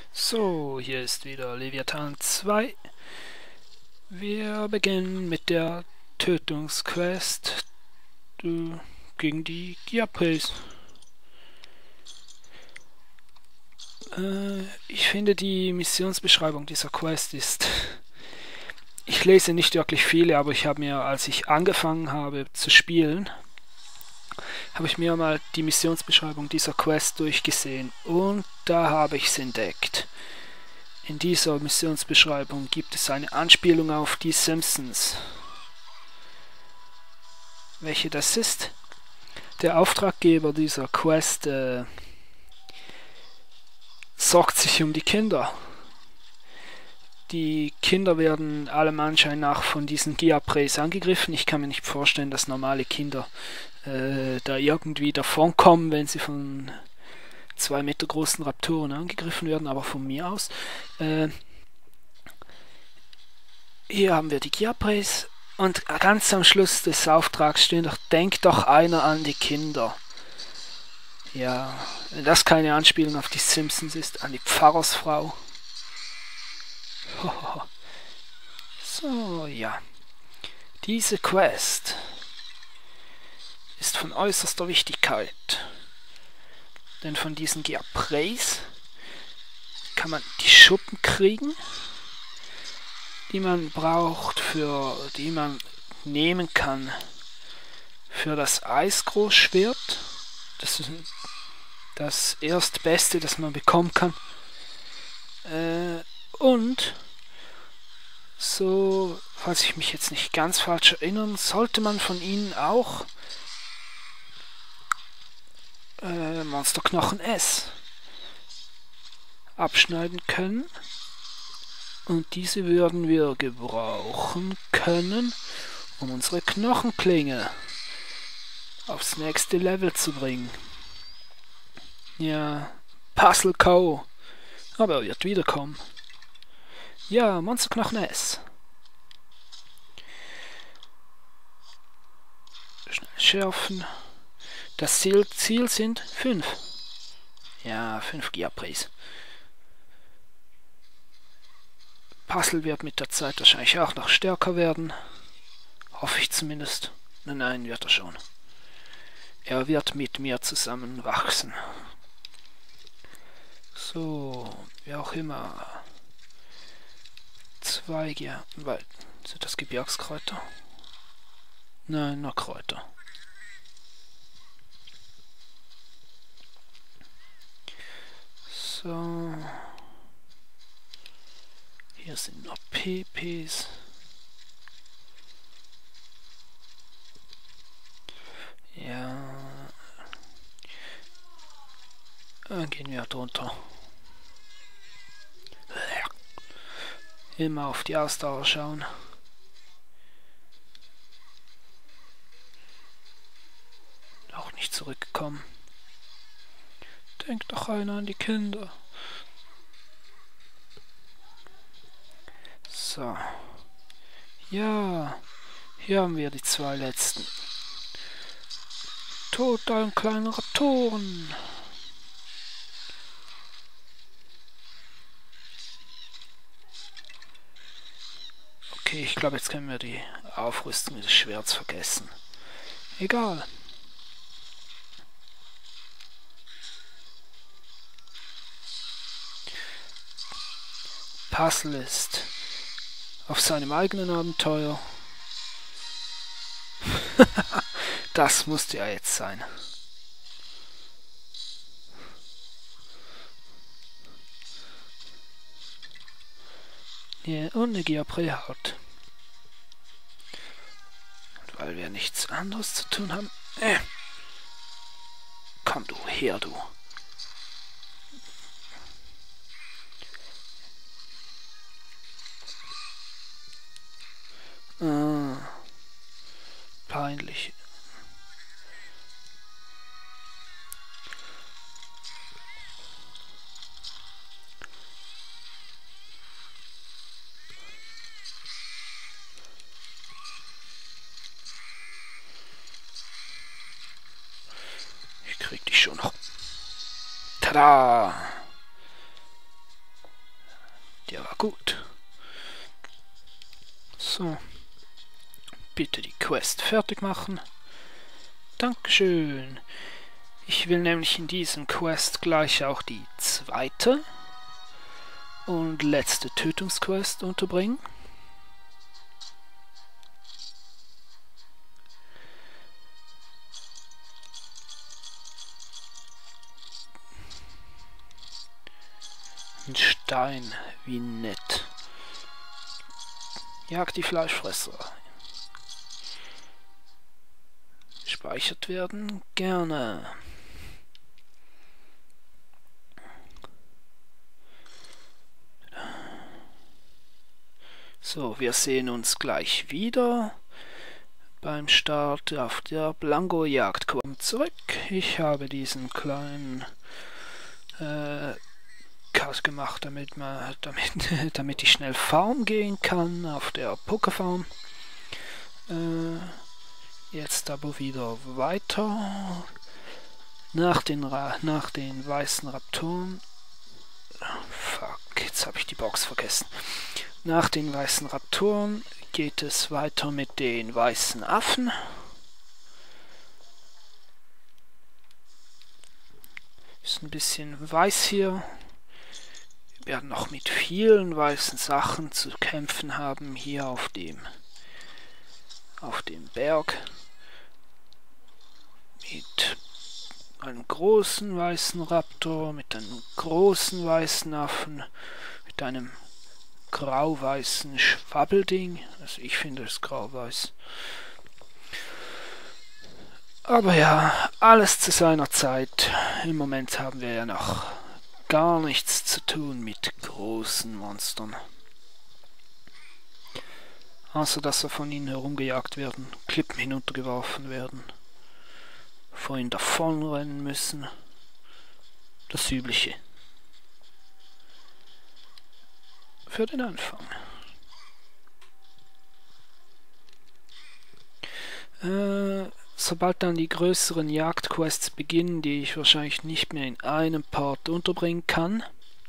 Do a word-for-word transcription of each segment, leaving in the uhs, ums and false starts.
So, hier ist wieder Leviathan zwei. Wir beginnen mit der Tötungsquest äh, gegen die Gyapres. Äh, ich finde, die Missionsbeschreibung dieser Quest ist... Ich lese nicht wirklich viele, aber ich habe mir, als ich angefangen habe zu spielen, habe ich mir mal die Missionsbeschreibung dieser Quest durchgesehen und da habe ich es entdeckt. In dieser Missionsbeschreibung gibt es eine Anspielung auf die Simpsons. Welche das ist? Der Auftraggeber dieser Quest äh, sorgt sich um die Kinder. Die Kinder werden allem Anschein nach von diesen Gyapres angegriffen. Ich kann mir nicht vorstellen, dass normale Kinder äh, da irgendwie davonkommen, wenn sie von zwei Meter großen Raptoren angegriffen werden, aber von mir aus. Äh, hier haben wir die Gyapres und ganz am Schluss des Auftrags stehen doch, denkt doch einer an die Kinder. Ja, wenn das keine Anspielung auf die Simpsons ist, an die Pfarrersfrau. So, ja. Diese Quest ist von äußerster Wichtigkeit. Denn von diesen Gyapres kann man die Schuppen kriegen, die man braucht, für die man nehmen kann für das Eisgroßschwert. Das ist das erstbeste, das man bekommen kann. Äh, und so, falls ich mich jetzt nicht ganz falsch erinnere, sollte man von ihnen auch äh, Monsterknochen S abschneiden können. Und diese würden wir gebrauchen können, um unsere Knochenklinge aufs nächste Level zu bringen. Ja, Puzzle K O. Aber er wird wiederkommen. Ja, Monsterknochen S. Schnell schärfen. Das Ziel, Ziel sind fünf. Ja, fünf Gyapres. Puzzle wird mit der Zeit wahrscheinlich auch noch stärker werden. Hoffe ich zumindest. Nein, nein, wird er schon. Er wird mit mir zusammen wachsen. So, wie auch immer. Zweige, weil sind das Gebirgskräuter? Nein, nur Kräuter. So. Hier sind noch P Ps. Ja. Dann gehen wir drunter. Immer auf die Ausdauer schauen. Auch nicht zurückgekommen. Denkt doch einer an die Kinder. So. Ja. Hier haben wir die zwei letzten. Totalen kleinen Raptoren. Okay, ich glaube, jetzt können wir die Aufrüstung des Schwerts vergessen. Egal. Puzzle ist auf seinem eigenen Abenteuer. Das musste ja jetzt sein. Ja, und eine Gyapre-Haut. Und weil wir nichts anderes zu tun haben... Äh, komm du her, du. Ah, peinlich. Ich krieg dich schon noch. Tada! So. Bitte die Quest fertig machen. Dankeschön. Ich will nämlich in diesem Quest gleich auch die zweite und letzte Tötungsquest unterbringen. Ein Stein, wie nett. Jagd die Fleischfresser. Gespeichert werden? Gerne. So, wir sehen uns gleich wieder beim Start auf der Blango-Jagd. Kommen zurück. Ich habe diesen kleinen äh, Cut gemacht, damit, man, damit, damit ich schnell farmen gehen kann auf der Pokéfarm. Äh, jetzt aber wieder weiter. Nach den, Ra nach den weißen Raptoren. Fuck, jetzt habe ich die Box vergessen. Nach den weißen Raptoren geht es weiter mit den weißen Affen. Ist ein bisschen weiß hier. Wir werden noch mit vielen weißen Sachen zu kämpfen haben hier auf dem auf dem Berg. Mit einem großen weißen Raptor, mit einem großen weißen Affen, mit einem grau-weißen Schwabbelding. Also ich finde es grau-weiß. Aber ja, alles zu seiner Zeit. Im Moment haben wir ja noch gar nichts zu tun mit großen Monstern. Außer dass wir von ihnen herumgejagt werden, Klippen hinuntergeworfen werden, vor ihnen davonrennen müssen. Das Übliche. Für den Anfang. Äh, sobald dann die größeren Jagdquests beginnen, die ich wahrscheinlich nicht mehr in einem Part unterbringen kann,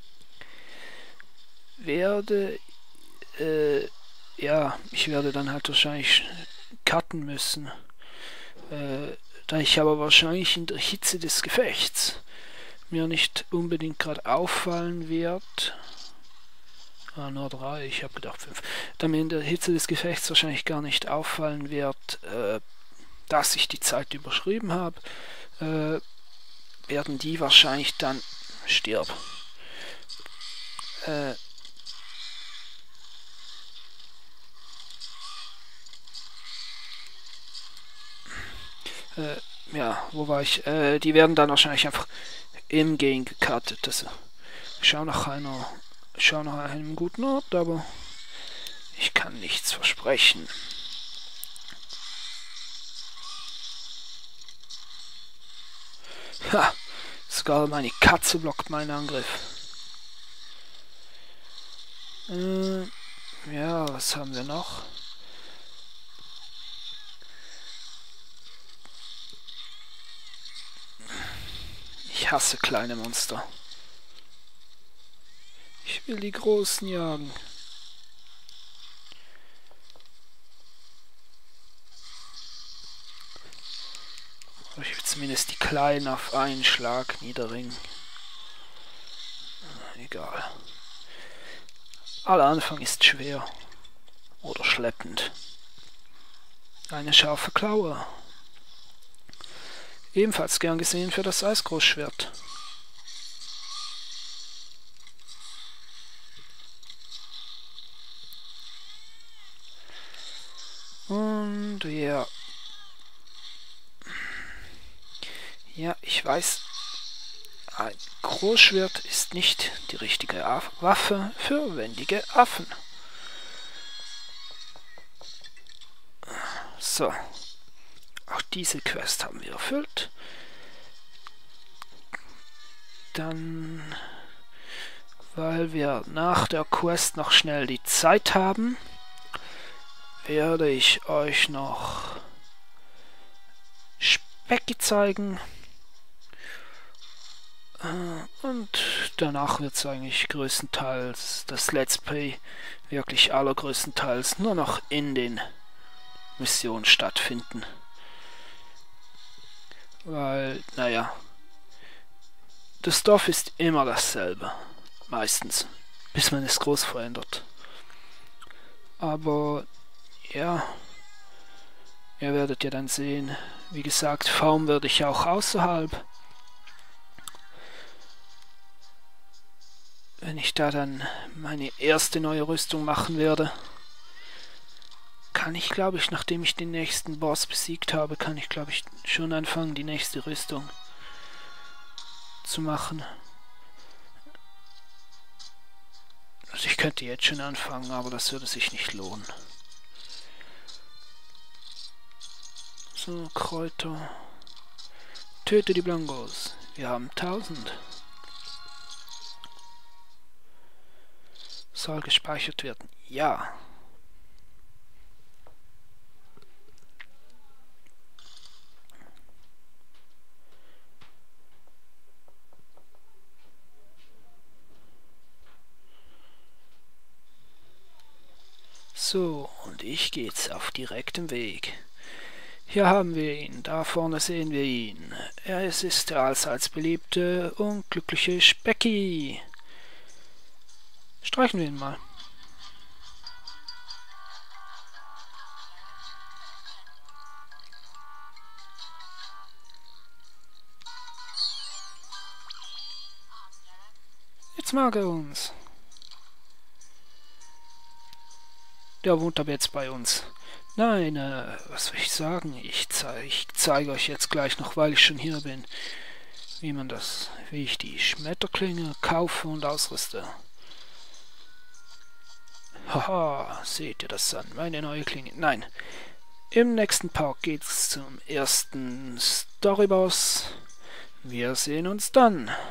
werde äh, ja, ich werde dann halt wahrscheinlich cutten müssen. Äh, da ich aber wahrscheinlich in der Hitze des Gefechts mir nicht unbedingt gerade auffallen wird. Ah, nur drei, ich habe gedacht fünf. Da mir in der Hitze des Gefechts wahrscheinlich gar nicht auffallen wird, äh, dass ich die Zeit überschrieben habe, äh, werden die wahrscheinlich dann stirb. Äh, Äh, ja, wo war ich? Äh, die werden dann wahrscheinlich einfach im Game gecuttet. Also, ich schaue nach einer, ich schaue nach einem guten Ort, aber ich kann nichts versprechen. Ha! Sogar meine Katze blockt meinen Angriff. Äh, ja, was haben wir noch? Ich hasse kleine Monster. Ich will die großen jagen. Aber ich will zumindest die kleinen auf einen Schlag niederringen. Egal. Aller Anfang ist schwer. Oder schleppend. Eine scharfe Klaue. Ebenfalls gern gesehen für das Eisgroßschwert. Und ja. Ja, ich weiß, ein Großschwert ist nicht die richtige Waffe für wendige Affen. So. Auch diese Quest haben wir erfüllt. Dann, weil wir nach der Quest noch schnell die Zeit haben, werde ich euch noch Specki zeigen. Und danach wird es eigentlich größtenteils, das Let's Play wirklich allergrößtenteils nur noch in den Missionen stattfinden. Weil, naja, das Stoff ist immer dasselbe, meistens, bis man es groß verändert. Aber, ja, ihr werdet ja dann sehen, wie gesagt, Farm werde ich auch außerhalb. Wenn ich da dann meine erste neue Rüstung machen werde, kann ich, glaube ich, nachdem ich den nächsten Boss besiegt habe, kann ich, glaube ich, schon anfangen, die nächste Rüstung zu machen. Also ich könnte jetzt schon anfangen, aber das würde sich nicht lohnen. So, Kräuter. Töte die Blancos. Wir haben tausend. Soll gespeichert werden? Ja. So, und ich gehe jetzt auf direktem Weg. Hier haben wir ihn, da vorne sehen wir ihn. Er ist der allseits beliebte und glückliche Specki. Streichen wir ihn mal. Jetzt mag er uns. Der wohnt aber jetzt bei uns. Nein, äh, was soll ich sagen? Ich, zei ich zeige euch jetzt gleich noch, weil ich schon hier bin, wie man das, wie ich die Schmetterklinge kaufe und ausrüste. Haha, seht ihr das an? Meine neue Klinge. Nein, im nächsten Part geht's zum ersten Storyboss. Wir sehen uns dann.